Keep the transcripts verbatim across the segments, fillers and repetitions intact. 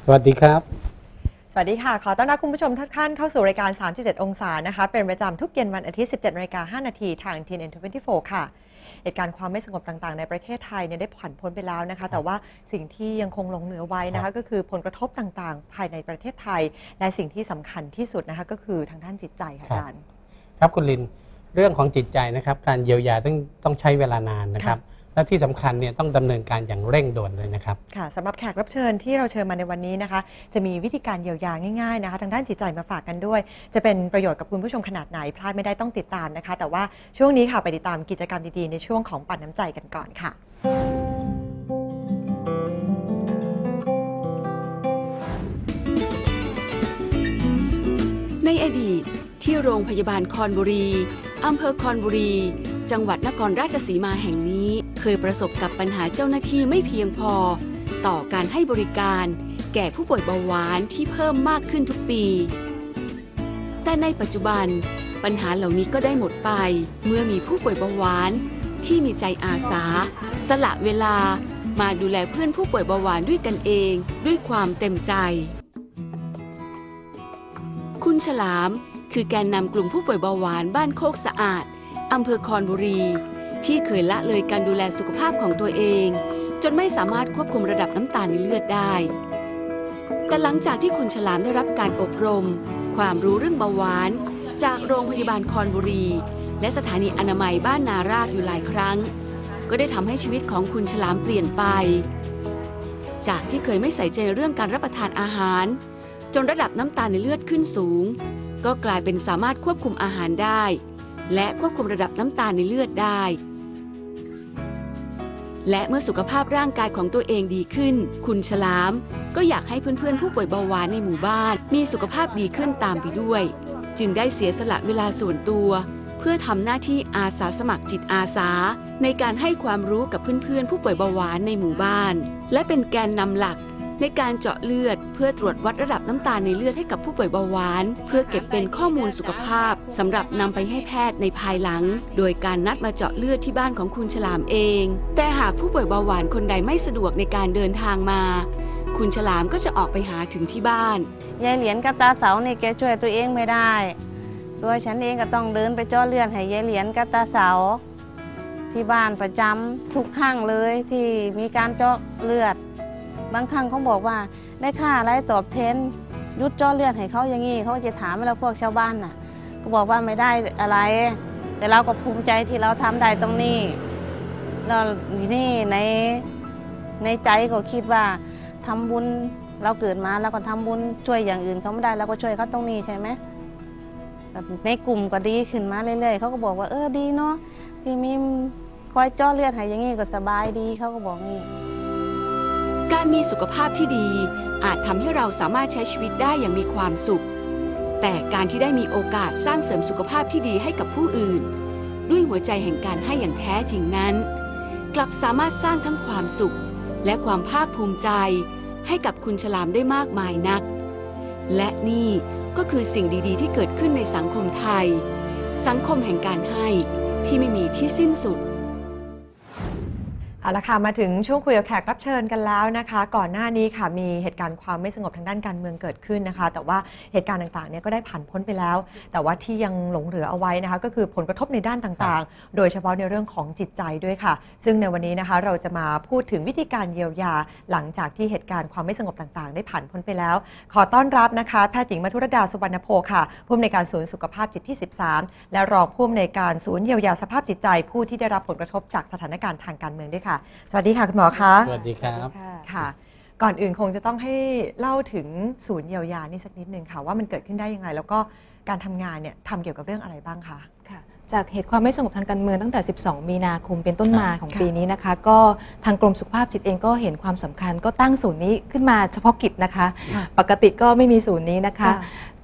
สวัสดีครับสวัสดีค่ะขอต้อนรับคุณผู้ชมทุกท่านเข้าสู่รายการสามสิบเจ็ดองศานะคะเป็นประจำทุกเย็นวันอาทิตย์ สิบเจ็ดนาฬิกาห้านาทีทาง ที เอ็น เอ็น ยี่สิบสี่ ค่ะเหตุการณ์ความไม่สงบต่างๆในประเทศไทยเนี่ยได้ผ่านพ้นไปแล้วนะคะแต่ว่าสิ่งที่ยังคงหลงเหลือไว้นะคะก็คือผลกระทบต่างๆภายในประเทศไทยและสิ่งที่สำคัญที่สุดนะคะก็คือทางด้านจิตใจค่ะอาจารย์ครับคุณลินเรื่องของจิตใจนะครับการเยียวยาต้องต้องใช้เวลานานนะครับและที่สำคัญเนี่ยต้องดำเนินการอย่างเร่งด่วนเลยนะครับค่ะสำหรับแขกรับเชิญที่เราเชิญมาในวันนี้นะคะจะมีวิธีการเยียวยาง่ายๆนะคะทางด้านจิตใจมาฝากกันด้วยจะเป็นประโยชน์กับคุณผู้ชมขนาดไหนพลาดไม่ได้ต้องติดตามนะคะแต่ว่าช่วงนี้ค่ะไปติดตามกิจกรรมดีๆในช่วงของปั่นน้ำใจกันก่อนค่ะในอดีตที่โรงพยาบาลคอนบุรีอำเภอคอนบุรีจังหวัดนครราชสีมาแห่งนี้เคยประสบกับปัญหาเจ้าหน้าที่ไม่เพียงพอต่อการให้บริการแก่ผู้ป่วยเบาหวานที่เพิ่มมากขึ้นทุกปีแต่ในปัจจุบันปัญหาเหล่านี้ก็ได้หมดไปเมื่อมีผู้ป่วยเบาหวานที่มีใจอาสาสละเวลามาดูแลเพื่อนผู้ป่วยเบาหวานด้วยกันเองด้วยความเต็มใจคุณฉลามคือแกนนำกลุ่มผู้ป่วยเบาหวานบ้านโคกสะอาดอำเภอคอนบุรีที่เคยละเลยการดูแลสุขภาพของตัวเองจนไม่สามารถควบคุมระดับน้ำตาลในเลือดได้แต่หลังจากที่คุณฉลามได้รับการอบรมความรู้เรื่องเบาหวานจากโรงพยาบาลคอนบุรีและสถานีอนามัยบ้านนาราชอยู่หลายครั้งก็ได้ทำให้ชีวิตของคุณฉลามเปลี่ยนไปจากที่เคยไม่ใส่ใจเรื่องการรับประทานอาหารจนระดับน้ำตาลในเลือดขึ้นสูงก็กลายเป็นสามารถควบคุมอาหารได้และควบคุมระดับน้ำตาลในเลือดได้และเมื่อสุขภาพร่างกายของตัวเองดีขึ้นคุณฉลามก็อยากให้เพื่อนๆผู้ป่วยเบาหวานในหมู่บ้านมีสุขภาพดีขึ้นตามไปด้วยจึงได้เสียสละเวลาส่วนตัวเพื่อทำหน้าที่อาสาสมัครจิตอาสาในการให้ความรู้กับเพื่อนๆผู้ป่วยเบาหวานในหมู่บ้านและเป็นแกนนำหลักในการเจาะเลือดเพื่อตรวจวัดระดับน้ำตาลในเลือดให้กับผู้ป่วยเบาหวานเพื่อเก็บเป็นข้อมูลสุขภาพสำหรับนำไปให้แพทย์ในภายหลังโดยการนัดมาเจาะเลือดที่บ้านของคุณฉลามเองแต่หากผู้ป่วยเบาหวานคนใดไม่สะดวกในการเดินทางมาคุณฉลามก็จะออกไปหาถึงที่บ้านยายเหรียญกับตาเสาเนี่ยแกช่วยตัวเองไม่ได้ตัวฉันเองก็ต้องเดินไปเจาะเลือดให้ยายเหรียญกับตาเสาที่บ้านประจำทุกครั้งเลยที่มีการเจาะเลือดบางครั้งเขาบอกว่าได้ค่าอะไรตอบแทนยุดเจาะเลือดให้เขาอย่างนี้เขาจะถามเราพวกชาวบ้านน่ะก็บอกว่าไม่ได้อะไรแต่เราก็ภูมิใจที่เราทำได้ตรงนี้เรานี่ในในใจก็คิดว่าทำบุญเราเกิดมาแล้วก็ทำบุญช่วยอย่างอื่นเขาไม่ได้เราก็ช่วยเขาตรงนี้ใช่ไหมในกลุ่มก็ดีขึ้นมาเรื่อยๆเขาก็บอกว่าเออดีเนาะที่มีคอยเจาะเลือดให้อย่างนี้ก็สบายดีเขาก็บอกนี่การมีสุขภาพที่ดีอาจทำให้เราสามารถใช้ชีวิตได้อย่างมีความสุขแต่การที่ได้มีโอกาสสร้างเสริมสุขภาพที่ดีให้กับผู้อื่นด้วยหัวใจแห่งการให้อย่างแท้จริงนั้นกลับสามารถสร้างทั้งความสุขและความภาคภูมิใจให้กับคุณฉลามได้มากมายนักและนี่ก็คือสิ่งดีๆที่เกิดขึ้นในสังคมไทยสังคมแห่งการให้ที่ไม่มีที่สิ้นสุดเอาละค่ะมาถึงช่วงคุยกับแขกรับเชิญกันแล้วนะคะก่อนหน้านี้ค่ะมีเหตุการณ์ความไม่สงบทางด้านการเมืองเกิดขึ้นนะคะแต่ว่าเหตุการณ์ต่างๆเนี่ยก็ได้ผ่านพ้นไปแล้วแต่ว่าที่ยังหลงเหลือเอาไว้นะคะก็คือผลกระทบในด้านต่างๆโดยเฉพาะในเรื่องของจิตใจด้วยค่ะซึ่งในวันนี้นะคะเราจะมาพูดถึงวิธีการเยียวยาหลังจากที่เหตุการณ์ความไม่สงบต่างๆได้ผ่านพ้นไปแล้วขอต้อนรับนะคะแพทย์หญิงมัทุรดาสุวรรณโภค่ะผู้อำนวยการศูนย์สุขภาพจิตที่สิบสามและรองผู้อำนวยการศูนย์เยียวยาสภาพจิตใจผู้ที่ได้รับผลกระทบจากสถานการณ์ทางการเมืองด้วยค่ะสวัสดีค่ะคุณหมอคะสวัสดีครับค่ะก่อนอื่นคงจะต้องให้เล่าถึงศูนย์เยียวยานี่สักนิดนึงค่ะว่ามันเกิดขึ้นได้ยังไงแล้วก็การทำงานเนี่ยทำเกี่ยวกับเรื่องอะไรบ้างคะค่ะจากเหตุความไม่สงบทางการเมืองตั้งแต่สิบสองมีนาคมเป็นต้นมาของปีนี้นะคะก็ทางกรมสุขภาพจิตเองก็เห็นความสำคัญก็ตั้งศูนย์นี้ขึ้นมาเฉพาะกิจนะคะปกติก็ไม่มีศูนย์นี้นะคะ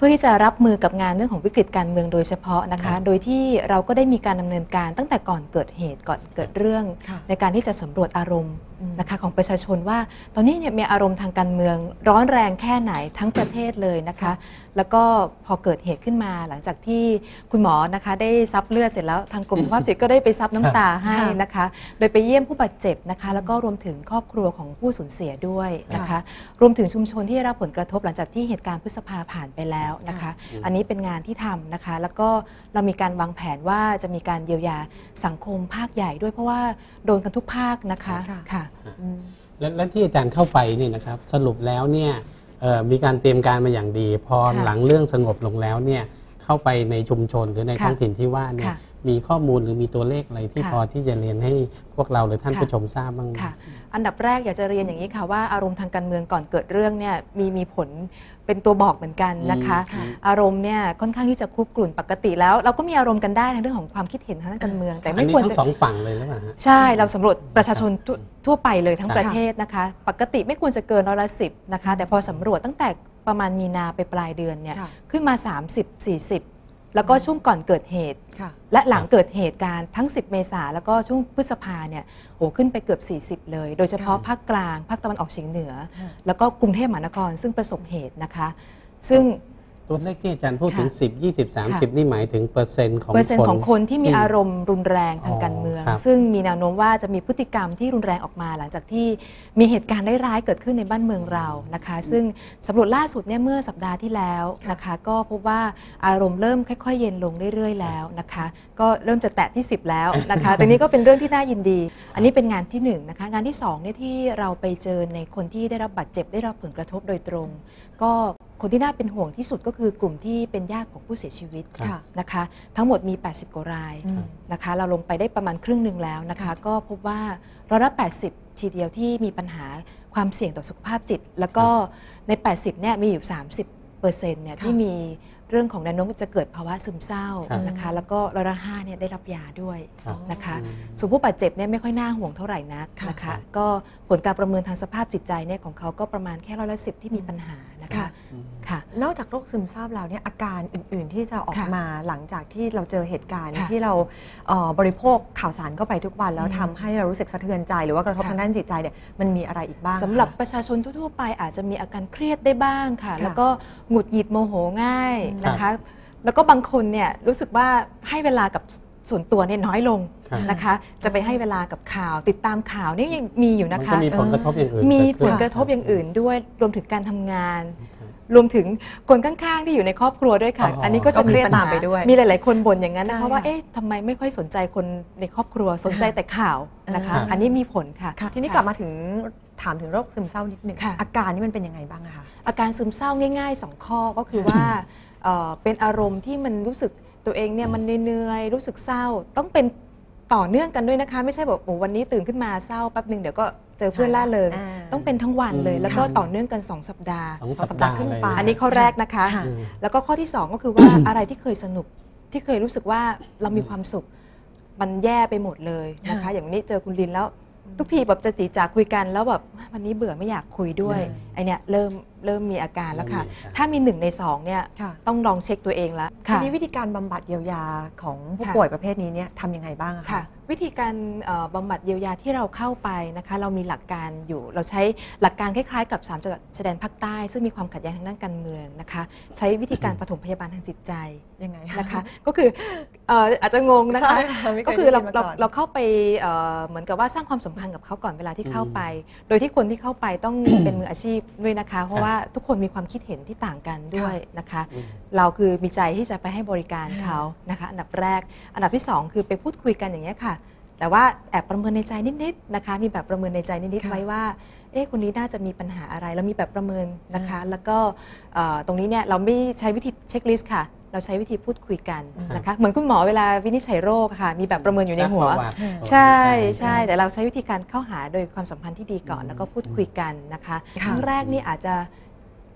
พื่อที่จะรับมือกับงานเรื่องของวิกฤตการเมืองโดยเฉพาะนะครัคะบโดยที่เราก็ได้มีการดำเนินการตั้งแต่ก่อนเกิดเหตุก่อนเกิดเรื่องค่ะในการที่จะสำรวจอารมณ์อืมนะคะของประชาชนว่าตอนนี้เนี่ยมีอารมณ์ทางการเมืองร้อนแรงแค่ไหนทั้งประเทศเลยนะคะ แล้วก็พอเกิดเหตุขึ้นมาหลังจากที่คุณหมอนะคะได้ซับเลือดเสร็จแล้วทางกรมสุขภาพจิตก็ได้ไปซับน้ำตาให้นะคะ โดยไปเยี่ยมผู้บาดเจ็บนะคะแล้วก็รวมถึงครอบครัวของผู้สูญเสียด้วยนะคะ รวมถึงชุมชนที่ได้รับผลกระทบหลังจากที่เหตุการณ์พฤษภาผ่านไปแล้วนะคะ อันนี้เป็นงานที่ทำนะคะ แล้วก็เรามีการวางแผนว่าจะมีการเยียวยาสังคมภาคใหญ่ด้วยเพราะว่าโดนกันทุกภาคนะคะค่ะค่ะอืมและและที่อาจารย์เข้าไปนี่นะครับสรุปแล้วเนี่ยเอ่อมีการเตรียมการมาอย่างดี พอค่ะหลังเรื่องสงบลงแล้วเนี่ยเข้าไปในชุมชนหรือในค่ะท้องถิ่นที่ว่าเนี่ยค่ะมีข้อมูลหรือมีตัวเลขอะไรที่ค่ะพอที่จะเรียนให้พวกเราหรือท่านค่ะผู้ชมทราบบ้างไหมค่ะ อันดับแรกอยากจะเรียนอย่างนี้ค่ะว่าอารมณ์ทางการเมืองก่อนเกิดเรื่องเนี่ยมีมีผลเป็นตัวบอกเหมือนกันนะคะอืมอารมณ์เนี่ยค่อนข้างที่จะคุกกรุ่นปกติแล้ว เราก็มีอารมณ์กันได้ในเรื่องของความคิดเห็นทางด้านการเมือง แต่อันไม่นี้ควรทั้จะงสองฝั่งเลยหรือเปล่าฮะใช่เราสำรวจประชาชนทั่วทั่วไปเลยทั้งค่ะประเทศนะคะ ปกติไม่ควรจะเกินร้อยละสิบนะคะ แต่พอสำรวจตั้งแต่ประมาณมีนาไปปลายเดือนเนี่ยค่ะขึ้นมา สามสิบ สี่สิบ แล้วก็ช่วงก่อนเกิดเหตุค่ะและหลังเกิดเหตุการณ์ทั้ง สิบ เมษาแล้วก็ช่วงพฤษภาเนี่ยโอ้ขึ้นไปเกือบ สี่สิบ เลย โดยเฉพาะค่ะภาคกลาง ภาคตะวันออกเฉียงเหนือค่ะแล้วก็กรุงเทพมหานครซึ่งประสบเหตุนะคะ ซึ่งตัวเลขที่อาจารย์พูดถึงค่ะสิบ ยี่สิบ สามสิบค่ะนี่หมายถึงเปอร์เซ็นต์ของเปอร์เซ็นต์ของคนที่มีที่อารมณ์รุนแรงทางการเมืองอ๋อครับซึ่งมีแนวโน้มว่าจะมีพฤติกรรมที่รุนแรงออกมา หลังจากที่มีเหตุการณ์ร้ายๆเกิดขึ้นในบ้านเมืองเรานะคะ ซึ่งสำรวจล่าสุดเนี่ยเมื่อสัปดาห์ที่แล้วนะคะ ก็พบว่าอารมณ์เริ่มค่อยๆ เย็นลงเรื่อยๆแล้วนะคะ ก็เริ่มจะแตะที่ สิบ แล้วนะคะ ตรงนี้ก็เป็นเรื่องที่น่ายินดี อันนี้เป็นงานที่หนึ่งนะคะงานที่สองเนี่ยที่เราไปเจอในคนที่ได้รับบาดเจ็บได้รับผลกระทบโดยตรง ก็คนที่น่าเป็นห่วงที่สุดก็คือกลุ่มที่เป็นญาติของผู้เสียชีวิตค่ะนะคะ ทั้งหมดมี แปดสิบ กว่ารายอืมนะคะ เราลงไปได้ประมาณครึ่งหนึ่งแล้วนะคะ ก็พบว่าร้อยละแปดสิบ ทีเดียวที่มีปัญหาความเสี่ยงต่อสุขภาพจิต แล้วก็ใน แปดสิบ เนี่ยมีอยู่ สามสิบเปอร์เซ็นต์ เนี่ยค่ะที่มีเรื่องของแนวโน้มจะเกิดภาวะซึมเศร้าครับนะคะ แล้วก็ร้อยละห้าเนี่ยได้รับยาด้วยครับนะคะอืมส่วนผู้บาดเจ็บเนี่ยไม่ค่อยน่าห่วงเท่าไหร่นักค่ะนะคะ ก็ผลการประเมินทางสภาพจิตใจเนี่ยของเขาก็ประมาณแค่ร้อยละสิบที่มีปัญหานะคะค่ะค่ะนอกจากโรคซึมเศร้าแล้วเนี่ยอาการอื่น ๆ ที่จะออกค่ะมาหลังจากที่เราเจอเหตุการณ์ค่ะที่เราเอ่อบริโภคข่าวสารเข้าไปทุกวันแล้วอืมทำให้เรารู้สึกสะเทือนใจหรือว่ากระทบค่ะทางด้านจิตใจเนี่ยมันมีอะไรอีกบ้างสำหรับคะประชาชนทั่วๆไปอาจจะมีอาการเครียดได้บ้างค่ะค่ะแล้วก็หงุดหงิดโมโหง่ายอืมนะคะ แล้วก็บางคนเนี่ยรู้สึกว่าให้เวลากับส่วนตัวเนี่ยน้อยลงครับนะคะ จะไปให้เวลากับข่าวติดตามข่าวนี่ยังมีอยู่มันะนคะก็มีผลกระทบอย่างอื่นมีเกิดผขึ้นลกระทบอย่างอื่นด้วยรวมถึงการทำงาน รวมถึงคนข้างๆที่อยู่ในครอบครัวด้วยค่ะอ๋ออัอันนี้ก็จะมีปัญก็เครียดตามหาไปด้วยมีหลายๆคนบ่นอย่างนั้นนะคะใช่ว่าค่ะเอ๊ะทำไมไม่ค่อยสนใจคนในครอบครัวสนใจแต่ข่าวนะคะอ่าอันนี้มีผลค่ะค่ะทีนี้กลับมาถึงถามถึงโรคซึมเศร้านิดนึงค่ะอาการนี่มันเป็นยังไงบ้างอะคะอาการซึมเศร้าง่ายๆสองข้อก็คือว่าเอ่อเป็นอารมณ์ที่มันรู้สึกตัวเองเนี่ยมันเหนื่อยๆรู้สึกเศร้า ต้องเป็นต่อเนื่องกันด้วยนะคะ ไม่ใช่แบบโอ้วันนี้ตื่นขึ้นมาเศร้าแป๊บหนึ่งเดี๋ยวก็เจอเพื่อนล่าเริงอ่าต้องเป็นทั้งวันเลยอืมแล้วก็ต่อเนื่องกันสองสัปดาห์สองสองสัสัปปดาดาห์ห์ขึ้นเลยไปอันนี้ข้อแรกนะคะค่ะอืมแล้วก็ข้อที่สองก็คือว่า อะไรที่เคยสนุกที่เคยรู้สึกว่าเรามีความสุขมันแย่ไปหมดเลยนะคะค่ะอย่างนี้เจอคุณลินแล้วทุกทีแบบจะจีจากคุยกันแล้วแบบวันนี้เบื่อไม่อยากคุยด้วยอืมไอเนี้ยเริ่มเริ่มมีอาการแล้วค่ะเริ่มมีอาการถ้ามีหนึ่งในสองเนี่ยค่ะต้องลองเช็คตัวเองแล้วทีค่ะนี้วิธีการบำบัดเยียวยาของผู้ค่ะป่วยประเภทนี้เนี่ยทำยังไงบ้างอะค่ะคะวิธีการเอ่อบำบัดเยียวยาที่เราเข้าไปนะคะเรามีหลักการอยู่ เราใช้หลักการคล้ายๆกับสามจังหวัดชายแดนภาคใต้ซึ่งมีความขัดแย้งทางด้านการเมืองนะคะใช้วิธีการปฐมพยาบาลทางจิตใจยังไงนะคะก็คือเอ่ออาจจะงงนะคะใช่ค่ะไม่เคยก็คือเราได้ยินมาเราก่อนเราเข้าไปเอ่อเหมือนกับว่าสร้างความสัมพันธ์กับเขาก่อนเวลาที่เข้าไป โดยที่คนที่เข้าไปต้อง เป็นมืออาชีพด้วยนะคะ เพราะว่าทุกคนมีความคิดเห็นที่ต่างกันด้วยนะคะอืมเราคือมีใจที่จะไปให้บริการเขานะคะอันดับแรก อันดับที่สองคือไปพูดคุยกันอย่างนี้ยค่ะ แต่ว่าแอบประเมินในใจนิดๆนะคะมีแบบประเมินในใจนิดๆค่ะไว้ว่าเอ๊ะคนนี้น่าจะมีปัญหาอะไรเรามีแบบประเมินนะคะอืมแล้วก็เอ่อตรงนี้เนี่ยเราไม่ใช้วิธีเช็คลิสต์ค่ะเราใช้วิธีพูดคุยกันนะคะเหมือนคุณหมอเวลาวินิจฉัยโรคค่ะมีแบบประเมินอยู่ในหัวซักประตใช่ของใช่แต่เราใช้วิธีการเข้าหาโดยความสัมพันธ์ที่ดีก่อน แล้วก็พูดคุยกันนะคะค่ะครั้งแรกนี่อาจจะ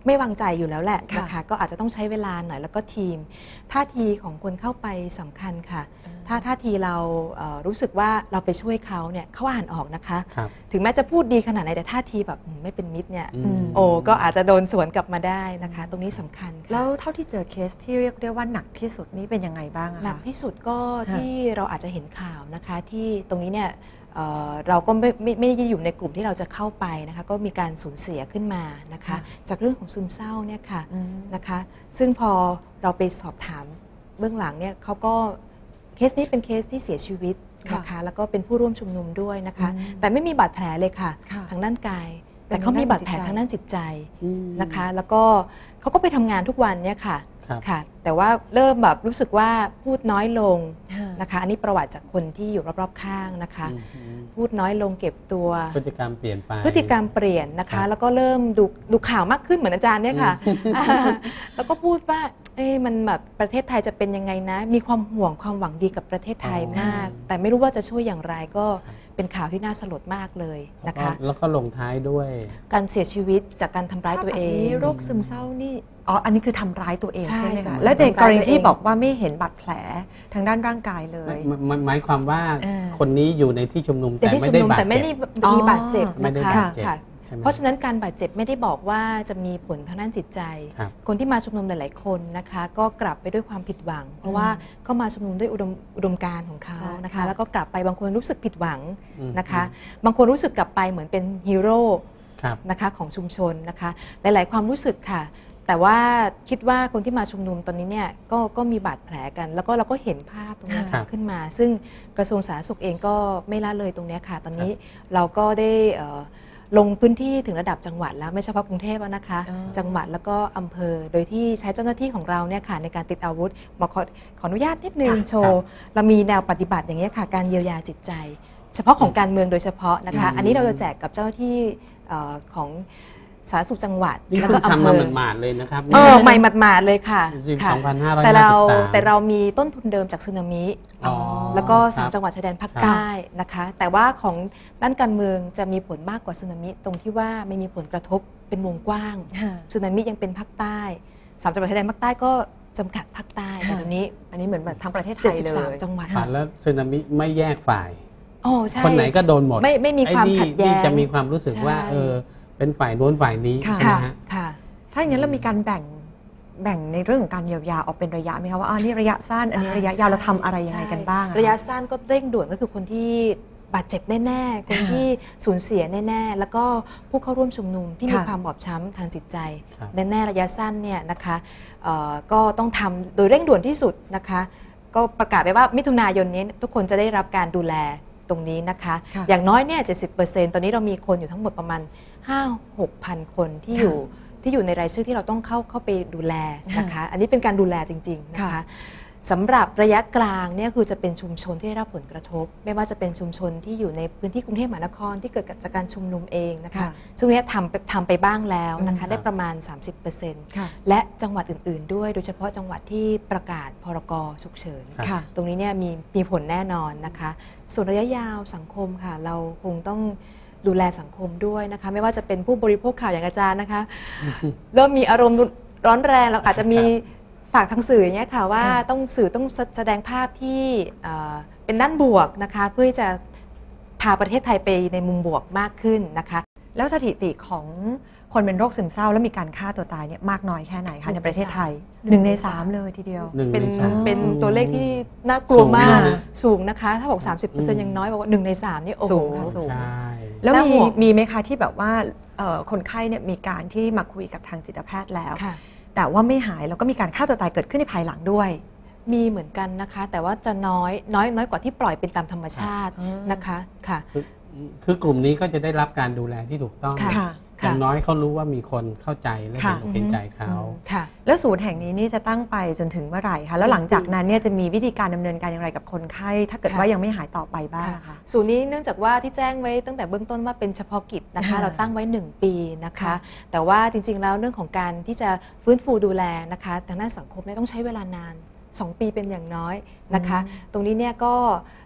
ไม่วางใจอยู่แล้วแหละค่ะนะคะก็อาจจะต้องใช้เวลาหน่อยแล้วก็ทีมท่าทีของคนเข้าไปสำคัญค่ะ ถ้าท่าทีเราเอ่อรู้สึกว่าเราไปช่วยเขาเนี่ยเขาอ่านออกนะคะครับถึงแม้จะพูดดีขนาดไหนแต่ท่าทีแบบอืมไม่เป็นมิตรเนี่ยอืมโอ้ก็อาจจะโดนสวนกลับมาได้นะคะ ตรงนี้สำคัญค่ะแล้วเท่าที่เจอเคสที่เรียกได้ว่าหนักที่สุดนี่เป็นยังไงบ้างอะหนักคะที่สุดก็ค่ะที่เราอาจจะเห็นข่าวนะคะที่ตรงนี้เนี่ยเอ่อเราก็ไม่ไม่ไม่ได้อยู่ในกลุ่มที่เราจะเข้าไปนะคะก็มีการสูญเสียขึ้นมานะคะค่ะจากเรื่องของซึมเศร้าเนี่ยค่ะอืมนะคะซึ่งพอเราไปสอบถามเบื้องหลังเนี่ยเขาก็เคสนี้เป็นเคสที่เสียชีวิตนะคะแล้วก็เป็นผู้ร่วมชุมนุมด้วยนะคะอืมแต่ไม่มีบาดแผลเลยค่ะค่ะทางด้านกายเป็นแต่เขามีบาดแผลทาทาง งด้าด้าน นจิจิตตใจใจอืมนะคะแล้วก็เขาก็ไปทำงานทุกวันเนี่ยค่ะครับค่ะ แต่ว่าเริ่มแบบรู้สึกว่าพูดน้อยลงค่ะนะคะอันนี้ประวัติจากคนที่อยู่รอบๆข้างนะคะอืมอืมพูดน้อยลงเก็บตัวพฤติกรรมเปลี่ยนไปพฤติกรรมเปลี่ยนนะครัคะบแล้วก็เริ่มดูดูข่าวมากขึ้นเหมือนอาจารย์เนี่ยค่ะ แล้วก็พูดว่าเอ้ยมันแบบประเทศไทยจะเป็นยังไงนะ มีความห่วงความหวังดีกับประเทศไทยมาก แต่ไม่รู้ว่าจะช่วยอย่างไรก็เป็นข่าวที่น่าสลดมากเลยนะคะแล้วก็ลงท้ายด้วยการเสียชีวิตจากการทำร้ายตัวเอถ้าแบบงนี้โรคซึมเศร้านี่อ๋ออันนี้คือทำร้ายตัวเองใช่ใช่ไหมค่ะคะและในกรณีที่ทำร้ายตัวเองบอกว่าไม่เห็นบาดแผลทางด้านร่างกายเลยหมายหมายความว่าเออคนนี้อยู่ในที่ชุมนุมแต่แต่ที่ไม่ชุมได้นุมบาดแต่ไม่เจ็ได้บมีบาดเจ็บไม่นะได้คะบาดเจ็บค่ะใช่ไหมเพราะฉะนั้นการบาดเจ็บไม่ได้บอกว่าจะมีผลทางด้านจิตใจครับคนที่มาชุมนุมหลาย ๆ คนนะคะ ก็กลับไปด้วยความผิดหวัง เพราะว่าเขามาชุมนุมด้วยอุดมอุดมการณ์ของเขาใช่นะคะค่ะแล้วก็กลับไปบางคนรู้สึกผิดหวังอืมนะคะ บางคนรู้สึกกลับไปเหมือนเป็นฮีโร่ครับนะคะของชุมชนนะคะ หลาย ๆ ความรู้สึกค่ะ แต่ว่าคิดว่าคนที่มาชุมนุมตอนนี้เนี่ยก็ก็มีบาดแผลกัน แล้วก็เราก็เห็นภาพตรงนี้ครัค่ะบขึ้นมา ซึ่งกระทรวงสาธารณสุขเองก็ไม่ละเลยตรงนี้ค่ะ ตอนนี้เราก็ได้เอ่อลงพื้นที่ถึงระดับจังหวัดแล้วไม่เฉพาะกรุงเทพแล้วนะคะอ๋อจังหวัดแล้วก็อำเภอโดยที่ใช้เจ้าหน้าที่ของเราเนี่ยค่ะในการติดอาวุธหมอขอขออนุญาตนิดนึงโชว์เรามีแนวปฏิบัติอย่างนี้ยค่ะการเยียวยาจิตใจ เฉพาะของการเมืองโดยเฉพาะนะคะอืมอันนี้เราจะแจกกับเจ้าหน้าที่เอ่อของสาธารณสุขจังหวัดนี่แล้วคุก็ณอำทำเภมาอหมาดๆเลยนะครับเออใหม่หมาดๆเลยค่ะจริงๆค่ะสองพันห้าร้อยแต่เราห้าสิบสามแต่เรามีต้นทุนเดิมจากสึนามิอ๋อแล้วก็สามครับจังหวัดชายแดนภาคครับใต้นะคะ แต่ว่าของด้านการเมืองจะมีผลมากกว่าสึนามิ ตรงที่ว่าไม่มีผลกระทบเป็นวงกว้างค่ะสึนามิยังเป็นภาคใต้สามจังหวัดชายแดนภาคใต้ก็จำกัดภาคใต้แต่ค่ะตรงนี้อันนี้เหมือนแบบทั้งประเทศไทเจ็ดยสิบเลยสามจังหวัดอ่าแล้วสึนามิไม่แยกฝ่ายอ๋อใช่คนไหนก็โดนหมดไม่ไม่มีความไอ้นี่ขัดแย้งนี่จะมีความรู้สึกว่าใช่เออเป็นฝ่ายโน้นฝ่ายนี้ค่ะใช่ไหมค่ะฮะค่ะถ้าอย่างนั้นเรามีการแบ่งแบ่งในเรื่องของการเยียวยาออกเป็นระยะไหมคะว่าอันนี้ระยะสั้นอันนี้ระยะยาวเราทำอะไรยังไงกันบ้างอคระยะสั้นก็เร่งด่วนก็คือคนที่บาดเจ็บแน่ๆ คนที่สูญเสียแน่ๆ แล้วก็ผู้เข้าร่วมชุมนุมที่มีค่ะความบอบช้ำทางจิตใจครับแน่ๆระยะสั้นเนี่ยนะคะเอ่อก็ต้องทำโดยเร่งด่วนที่สุดนะคะ ก็ประกาศไปว่ามิถุนายนนี้ทุกคนจะได้รับการดูแลตรงนี้นะคะค่ะอย่างน้อยเนี่ยเจ็ดสิบเปอร์เซ็นต์ตอนนี้เรามีคนอยู่ทั้งหมดประมาณ ห้าถึงหกพัน คนที่อยู่ที่อยู่ในรายชื่อที่เราต้องเข้าเข้าไปดูแลนะคะ อันนี้เป็นการดูแลจริงๆนะคะค่ะสำหรับระยะกลางเนี่ยคือจะเป็นชุมชนที่ได้รับผลกระทบ ไม่ว่าจะเป็นชุมชนที่อยู่ในพื้นที่กรุงเทพมหานครที่เกิดจากการชุมนุมเองนะคะค่ะซึ่งเนี้ยทำไปทำไปบ้างแล้วนะคะอืมได้ประมาณ สามสิบเปอร์เซ็นต์ค่ะและจังหวัดอื่นๆ ด้วยโดยเฉพาะจังหวัดที่ประกาศพรกฉุกเฉินครับค่ะตรงนี้เนี่ยมีมีผลแน่นอนนะคะ ส่วนระยะยาวสังคมค่ะ เราคงต้องดูแลสังคมด้วยนะคะ ไม่ว่าจะเป็นผู้บริโภคข่าวอย่างอาจารย์นะคะ เริ่มมีอารมณ์ร้อนแรงเราอาจจะมีฝากทางสื่ออย่างเงี้ยค่ะว่าค่ะต้องสื่อต้องแสดงภาพที่เอ่อเป็นด้านบวกนะคะ เพื่อที่จะพาประเทศไทยไปในมุมบวกมากขึ้นนะคะแล้วสถิติของคนเป็นโรคซึมเศร้าแล้วมีการฆ่าตัวตายเนี่ยมากน้อยแค่ไหนคะในประเทศไทยหหนึ่นึ่งงในในสาสาม มเลยทีเดียวหนึ่งเป็นในสามเป็นตัวเลขที่น่ากลัวมากสูงนะสูงนะคะ ถ้าบอก สามสิบเปอร์เซ็นต์ ยังน้อยบอกว่าหนึ่งในสามนี่โอ้โหสูงค่ะสูงใช่แล้วน่ามีห่วงมีไหมคะที่แบบว่าเอ่อคนไข้เนี่ยมีการที่มาคุยกับทางจิตแพทย์แล้วค่ะแต่ว่าไม่หายแล้วก็มีการฆ่าตัวตายเกิดขึ้นในภายหลังด้วยมีเหมือนกันนะคะ แต่ว่าจะน้อยน้อยน้อยกว่าที่ปล่อยเป็นตามธรรมชาติอืมนะคะค่ะคือคือกลุ่มนี้ก็จะได้รับการดูแลที่ถูกต้องค่ะค่ะอย่างน้อยเขารู้ว่ามีคนเข้าใจและค่ะเห็นอกเห็นใจเขาค่ะแล้วศูนย์แห่งนี้นี่จะตั้งไปจนถึงเมื่อไหร่คะแล้วหลังจากนั้นเนี่ยจะมีวิธีการดำเนินการอย่างไรกับคนไข้ ถ้าเกิดค่ะว่ายังไม่หายต่อไปบ้างคะศูนย์นี้เนื่องจากว่าที่แจ้งไว้ตั้งแต่เบื้องต้นว่าเป็นเฉพาะกิจนะคะอ่าเราตั้งไว้หนึ่งปีนะคะค่ะแต่ว่าจริงๆแล้วเรื่องของการที่จะฟื้นฟูดูแลนะคะทางด้านสังคมเนี่ยต้องใช้เวลานานสองปีเป็นอย่างน้อยนะคะ ตรงนี้เนี่ยก็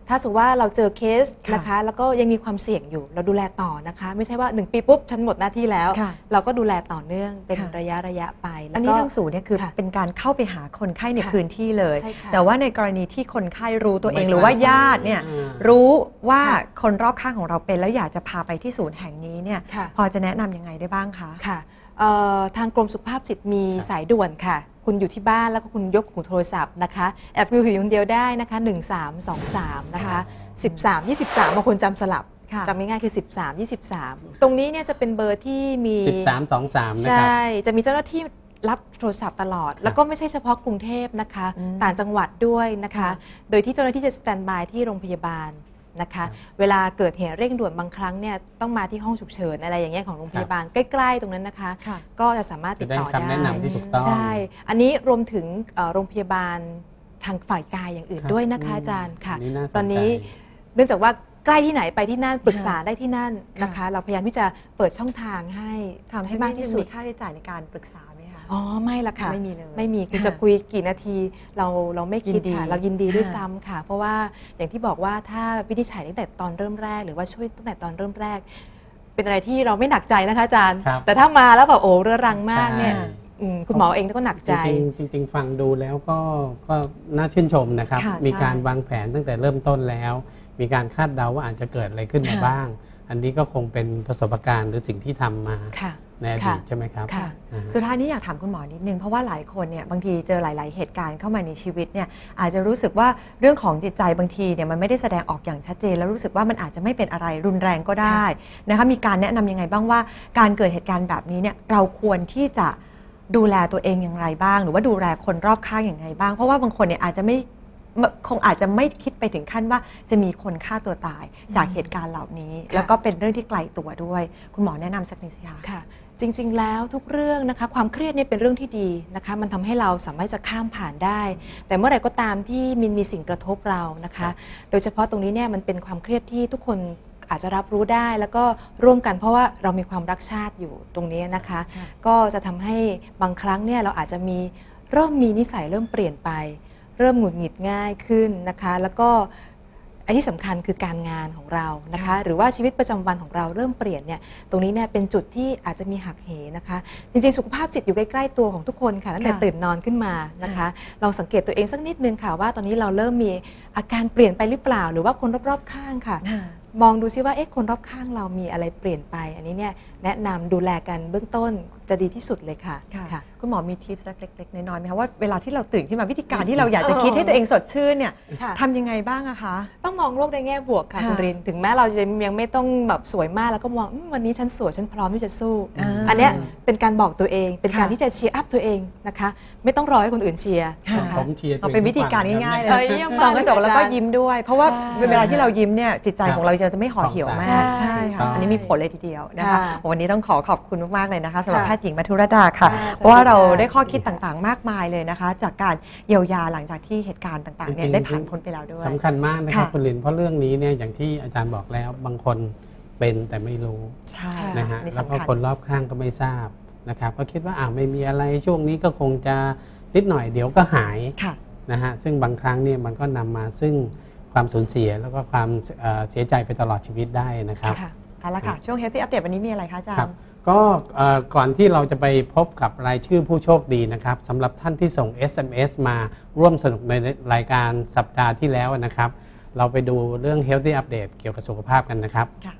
ถ้าสมมติว่าเราเจอเคสค่ะนะคะแล้วก็ยังมีความเสี่ยงอยู่เราดูแลต่อนะคะ ไม่ใช่ว่าหนึ่งปีปุ๊บฉันหมดหน้าที่แล้วค่ะเราก็ดูแลต่อเนื่องเป็นค่ะระยะระยะไปแล้อันวนี้ก็ทางศูนย์เนี่ยคือค่ะเป็นการเข้าไปหาคนไข้ในค่ะพื้นที่เลยใช่ค่ะแต่ว่าในกรณีที่คนไข้รู้ตัวเองไม่หรือว่าใช่ญาติเนี่ยอ่ารู้ว่าค่ะคนรอบข้างของเราเป็นแล้วอยากจะพาไปที่ศูนย์แห่งนี้เนี่ยค่ะพอจะแนะนำยังไงได้บ้างคะค่ะเอ่อทางกรมสุขภาพจิตมีครับสายด่วนค่ะ คุณอยู่ที่บ้านแล้วก็คุณยกหูโทรศัพท์นะคะแอบวิวหิวคนเดียวได้นะคะหนึ่งสามสองสามนะคะค่ะสิบสาม ยี่สิบสามบางคนจำสลับค่ะจำง่ายๆคือ สิบสาม ยี่สิบสาม ตรงนี้เนี่ยจะเป็นเบอร์ที่มีสิบสาม สองสามนะใชครับ่ จะมีเจ้าหน้าที่รับโทรศัพท์ตลอด แล้วก็ไม่ใช่เฉพาะกรุงเทพนะคะอืมต่างจังหวัดด้วยนะคะค่ะโดยที่เจ้าหน้าที่จะสแตนบายที่โรงพยาบาลนะคะ เวลาเกิดเหตุเร่งด่วนบางครั้งเนี่ยต้องมาที่ห้องฉุกเฉินอะไรอย่างเงี้ยของโรงพยาบาลใกล้ๆตรงนั้นนะคะค่ะก็จะสามารถติจะดได้ต่อคำแนะนำที่ถูกต้องใช่ อันนี้รวมถึงเอ่อโรงพยาบาลทางฝ่ายกายอย่างอื่นครับด้วยนะคะอืมอาจารย์ค่ะอันนี้น่าสนใจตอนนี้เนื่องจากว่าใกล้ที่ไหนไปที่นั่นปรึกษาได้ที่นั่นนะคะ เราพยายามที่จะเปิดช่องทางให้ทำให้ให้มามาก กที่ที่สุสุดดมีค่าใช้จ่ายในการปรึกษาไหมคะอ๋อไม่ละค่ะไม่มีเลยไม่มีคุณค่ะจะคุยกี่นาทีเราเราไม่คิดยินดีค่ะเรายินดีด้วยค่ะซ้ำค่ะ เพราะว่าอย่างที่บอกว่าถ้าวินิจฉัยตั้งแต่ตอนเริ่มแรก หรือว่าช่วยตั้งแต่ตอนเริ่มแรก เป็นอะไรที่เราไม่หนักใจนะคะอาจารย์ครับแต่ถ้ามาแล้วแบบโอ้เรื้อรังมากเนี่ยใช่อืมคุณหมอเองก็หนักใจจริงๆจริงๆฟังดูแล้วก็ก็น่าชื่นชมนะครับค่ะมีใช่การวางแผนตั้งแต่เริ่มต้นแล้ว มีการคาดเดาว่าอาจจะเกิดอะไรขึ้นมาค่ะบ้าง อันนี้ก็คงเป็นประสบการณ์หรือสิ่งที่ทำมาค่ะในอดีค่ะตใช่ไหมครับค่ะอ่าสุดท้ายนี้อยากถามคุณหมอนิดนึงเพราะว่าหลายคนเนี่ยบางทีเจอหลาย ๆ เหตุการณ์เข้ามาในชีวิตเนี่ยอาจจะรู้สึกว่าเรื่องของจิตใจบางทีเนี่ยมันไม่ได้แสดงออกอย่างชัดเจน แล้วรู้สึกว่ามันอาจจะไม่เป็นอะไรรุนแรงก็ได้นะคะมีการแนะนำยังไงบ้างว่าการเกิดเหตุการณ์แบบนี้เนี่ยเราควรที่จะดูแลตัวเองอย่างไรบ้าง หรือว่าดูแลคนรอบข้างอย่างไรบ้าง เพราะว่าบางคนเนี่ยอาจจะไม่คงอาจจะไม่คิดไปถึงขั้นว่าจะมีคนฆ่าตัวตายจากเหตุการณ์เหล่านี้ค่ะแล้วก็เป็นเรื่องที่ไกลตัวด้วย คุณหมอแนะนำสักนิดสิคะค่ะ จริงๆแล้วทุกเรื่องนะคะความเครียดเนี่ยเป็นเรื่องที่ดีนะคะมันทำให้เราสามารถจะข้ามผ่านได้ แต่เมื่อไหร่ก็ตามที่มีมีสิ่งกระทบเรานะคะ โดยเฉพาะตรงนี้เนี่ยมันเป็นความเครียดที่ทุกคนอาจจะรับรู้ได้ แล้วก็ร่วมกันเพราะว่าเรามีความรักชาติอยู่ตรงนี้นะคะค่ะก็จะทำให้บางครั้งเนี่ยเราอาจจะมีเริ่มมีนิสัยเริ่มเปลี่ยนไป เริ่มหงุดหงิดง่ายขึ้นนะคะ แล้วก็ไอ้ที่สำคัญคือการงานของเรานะคะค่ะหรือว่าชีวิตประจำวันของเราเริ่มเปลี่ยนเนี่ยตรงนี้เนี่ยเป็นจุดที่อาจจะมีหักเหนะคะ จริงๆสุขภาพจิตอยู่ใกล้ๆตัวของทุกคนค่ะตั้งแต่ค่ะตื่นนอนขึ้นมานะคะลองสังเกตตัวเองสักนิดนึงค่ะว่าตอนนี้เราเริ่มมีอาการเปลี่ยนไปหรือเปล่า หรือว่าคนรอบๆข้างค่ะ มองดูซิว่าเอ๊ะคนรอบข้างเรามีอะไรเปลี่ยนไป อันนี้เนี่ยแนะนำดูแลกันเบื้องต้นจะดีที่สุดเลยค่ะค่ะ คุณหมอมีทิปสักเล็กๆน้อยๆไหมคะว่าเวลาที่เราตื่นขึ้นมาวิธีการที่เราอยากจะเออคิดให้ตัวเองสดชื่นเนี่ยค่ะทำยังไงบ้างอะคะต้องมองโลกในแง่บวกค่ะค่ะคุณรินถึงแม้เราจะยังไม่ต้องแบบสวยมากแล้วก็มองอืมวันนี้ฉันสวยฉันพร้อมที่จะสู้อ่าอันเนี้ยเป็นการบอกตัวเองเป็นการค่ะที่จะเชียร์อัพตัวเองนะคะ ไม่ต้องรอให้คนอื่นเชียร์ค่ะนะคะผมเชียร์เอาเป็นวิธีการง่ายๆเลเอ้ยยเยี่ยมส่มาอก งกระจกแล้วก็ยิ้มด้วย เพราะว่าใช่เวลาที่เรายิ้มเนี่ยจิตใจครับของเราจะไม่ห่อเหี่ยวมากใช่ใช่ใช่ค่ะอันนี้มีผลเลยทีเดียวนะคะค่ะวันนี้ต้องขอขอบคุณมากๆเลยนะคะสำหรับค่ะแพทย์หญิงมัทุรดาค่ะค่ะเพราะว่าสวัสดีเราค่ะได้ข้อคิดต่างๆ มากมายเลยนะคะ จากการเยียวยาหลังจากที่เหตุการณ์ต่างๆเนี่ยจริงๆได้ผ่านพ้นไปแล้วด้วยสำคัญมากนะครับค่ะคุณลินเพราะเรื่องนี้เนี่ยอย่างที่อาจารย์บอกแล้วบางคนเป็นแต่ไม่รู้ใช่นะฮะอันนี้แล้วก็สำคัญคนรอบข้างก็ไม่ทราบนะครับก็คิดว่าอ่าไม่มีอะไรช่วงนี้ก็คงจะนิดหน่อยเดี๋ยวก็หายค่ะนะฮะซึ่งบางครั้งเนี่ยมันก็นำมาซึ่งความสูญเสียแล้วก็ความเอ่อเสียใจไปตลอดชีวิตได้นะครับค่ะเอาละค่ะ ช่วง Healthy Update วันนี้มีอะไรคะอาจารครับย์ก็เอ่อก่อนที่เราจะไปพบกับรายชื่อผู้โชคดีนะครับสำหรับท่านที่ส่ง เอส เอ็ม เอส มาร่วมสนุกในรายการสัปดาห์ที่แล้วนะครับ เราไปดูเรื่อง Healthy Update เกี่ยวกับสุขภาพกันนะครับค่ะ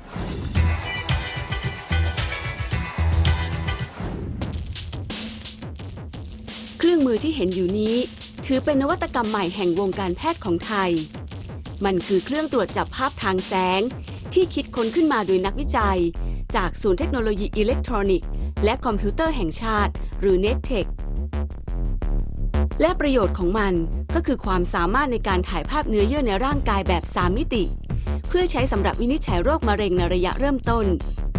เครื่องมือที่เห็นอยู่นี้ ถือเป็นนวัตกรรมใหม่แห่งวงการแพทย์ของไทย มันคือเครื่องตรวจจับภาพทางแสง ที่คิดค้นขึ้นมาโดยนักวิจัย จากศูนย์เทคโนโลยีอิเล็กทรอนิกส์และคอมพิวเตอร์แห่งชาติ หรือ เน็ตเทค และประโยชน์ของมันก็คือความสามารถในการถ่ายภาพเนื้อเยื่อในร่างกายแบบสามมิติ เพื่อใช้สำหรับวินิจฉัยโรคมะเร็งในระยะเริ่มต้น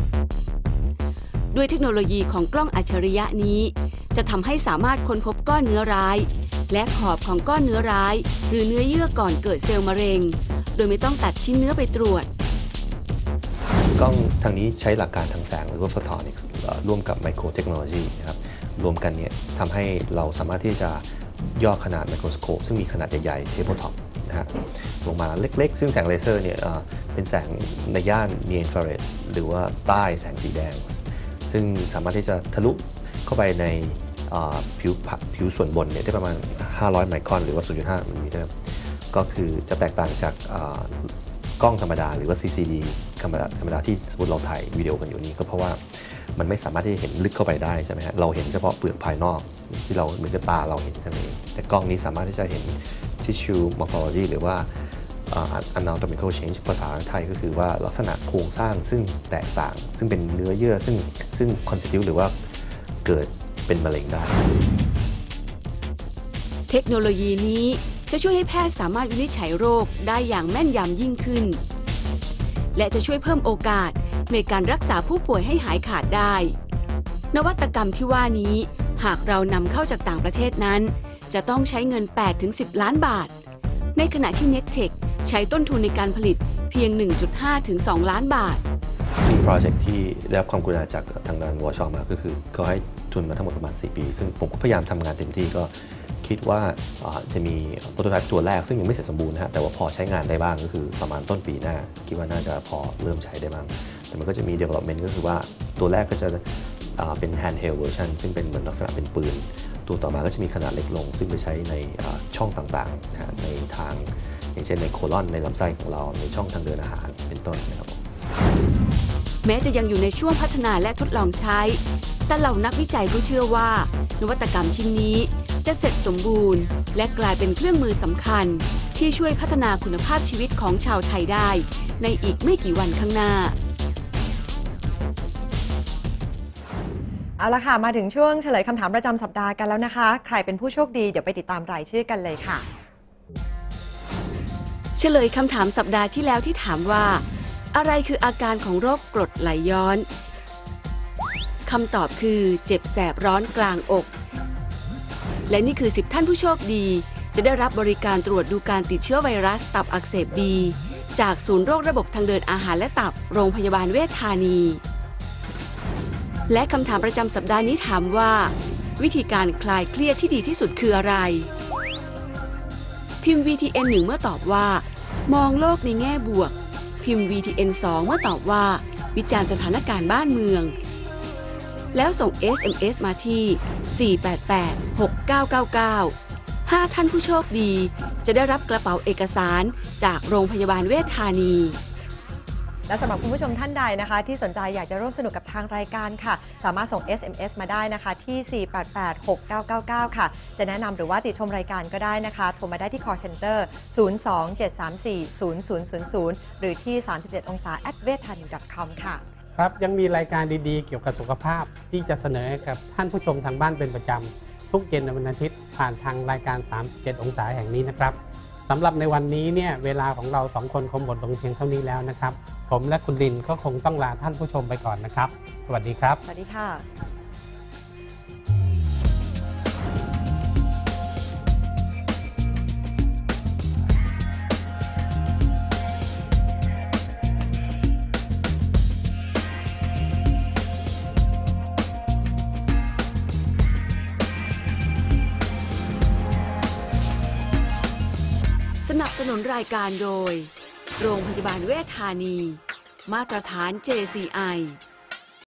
ด้วยเทคโนโลยีของกล้องอัจฉริยะนี้ จะทำให้สามารถค้นพบก้อนเนื้อร้าย และขอบของก้อนเนื้อร้าย หรือเนื้อเยื่อก่อนเกิดเซลล์มะเร็ง โดยไม่ต้องตัดชิ้นเนื้อไปตรวจกล้องทางนี้ใช้หลักการทางแสงหรือว่า photonics เอ่อร่วมกับไมโครเทคโนโลยีนะครับรวมกันเนี่ยทำให้เราสามารถที่จะย่อขนาดไมโครสโคปซึ่งมีขนาดใหญ่ๆ tabletop นะฮะลงมาเล็กๆซึ่งแสงเลเซอร์เนี่ยเป็นแสงในย่าน near infrared หรือว่าใต้แสงสีแดงซึ่งสามารถที่จะทะลุเข้าไปในผิวผิวส่วนบนเนี่ยได้ประมาณห้าร้อยไมครอนหรือว่า ศูนย์จุดห้า มิลลิเมตรก็คือจะแตกต่างจากกล้องธรรมดาหรือว่า ซี ซี ดี ธรรมดาธรรมดาที่สมมติเราถ่ายวิดีโอกันอยู่นี้ก็เพราะว่ามันไม่สามารถที่จะเห็นลึกเข้าไปได้ใช่ไหมฮะเราเห็นเฉพาะเปลือกภายนอกที่เราเหมือนกับตาเราเห็นเท่านั้นเองแต่กล้องนี้สามารถที่จะเห็น tissue morphology หรือว่า anatomical change ภาษาไทยก็คือว่าลักษณะโครงสร้างซึ่งแตกต่างซึ่งเป็นเนื้อเยื่อซึ่งซึ่ง constitute หรือว่าเกิดเป็นมะเร็งได้เทคโนโลยีนี้จะช่วยให้แพทย์สามารถวินิจฉัยโรคได้อย่างแม่นยำยิ่งขึ้นและจะช่วยเพิ่มโอกาสในการรักษาผู้ป่วยให้หายขาดได้นวัตกรรมที่ว่านี้หากเรานำเข้าจากต่างประเทศนั้นจะต้องใช้เงิน แปดถึงสิบ ล้านบาทในขณะที่ Nectech ใช้ต้นทุนในการผลิตเพียง หนึ่งจุดห้า ถึง สอง ล้านบาทจริงโปรเจกต์ที่ได้รับความกรุณาจากทางด้านวชมาก็คือเขาให้ทุนมาทั้งหมดประมาณสี่ปีซึ่งผมก็พยายามทำงานเต็มที่ก็คิดว่าจะมีโปรโตไทป์ตัวแรกซึ่งยังไม่เสร็จสมบูรณ์นะฮะแต่ว่าพอใช้งานได้บ้างก็คือประมาณต้นปีหน้าคิดว่าน่าจะพอเริ่มใช้ได้บ้างแต่มันก็จะมี development ก็คือว่าตัวแรกก็จะเป็น handheld version ซึ่งเป็นเหมือนลักษณะเป็นปืนตัวต่อมาก็จะมีขนาดเล็กลงซึ่งไปใช้ในช่องต่างๆนะฮะในทางอย่างเช่นในโคลอนในลำไส้ของเราในช่องทางเดินอาหารเป็นต้นนะครับแม้จะยังอยู่ในช่วงพัฒนาและทดลองใช้แต่เหล่านักวิจัยก็เชื่อว่านวัตกรรมชิ้นนี้จะเสร็จสมบูรณ์และกลายเป็นเครื่องมือสำคัญที่ช่วยพัฒนาคุณภาพชีวิตของชาวไทยได้ในอีกไม่กี่วันข้างหน้าเอาละค่ะมาถึงช่วงเฉลยคำถามประจำสัปดาห์กันแล้วนะคะใครเป็นผู้โชคดีเดี๋ยวไปติดตามรายชื่อกันเลยค่ะเฉลยคำถามสัปดาห์ที่แล้วที่ถามว่าอะไรคืออาการของโรคกรดไหลย้อนคำตอบคือเจ็บแสบร้อนกลางอกและนี่คือสิบท่านผู้โชคดีจะได้รับบริการตรวจดูการติดเชื้อไวรัสตับอักเสบบีจากศูนย์โรคระบบทางเดินอาหารและตับโรงพยาบาลเวชธานีและคำถามประจำสัปดาห์นี้ถามว่าวิธีการคลายเครียดที่ดีที่สุดคืออะไรพิมพ์ วี ที เอ็น หนึ่ง เมื่อตอบว่ามองโลกในแง่บวกพิมพ์ วี ที เอ็น สอง เมื่อตอบว่าวิจารณ์สถานการณ์บ้านเมืองแล้วส่ง เอส เอ็ม เอส มาที่ สี่ แปด แปด หก เก้า เก้า เก้า ห้า ท่านผู้โชคดีจะได้รับกระเป๋าเอกสารจากโรงพยาบาลเวชธานีและสำหรับคุณผู้ชมท่านใดนะคะที่สนใจอยากจะร่วมสนุกกับทางรายการค่ะสามารถส่ง เอส เอ็ม เอส มาได้นะคะที่ สี่ แปด แปด หก เก้า เก้า เก้า ค่ะจะแนะนำหรือว่าติดชมรายการก็ได้นะคะโทรมาได้ที่ call center ศูนย์ สอง เจ็ด สาม สี่ ศูนย์ ศูนย์ ศูนย์ ศูนย์ หรือที่ สามสิบเจ็ด องศา แอท เวทธานี ดอท คอม ค่ะครับยังมีรายการดีๆเกี่ยวกับสุขภาพที่จะเสนอให้กับท่านผู้ชมทางบ้านเป็นประจำทุกเย็นในวันอาทิตย์ผ่านทางรายการ สามสิบเจ็ด องศาแห่งนี้นะครับสำหรับในวันนี้เนี่ยเวลาของเราสองคนคงหมดลงเพียงเท่านี้แล้วนะครับผมและคุณลินก็คงต้องลาท่านผู้ชมไปก่อนนะครับสวัสดีครับสวัสดีค่ะสนับสนุนรายการโดยโรงพยาบาลเวชธานีมาตรฐาน เจ ซี ไอ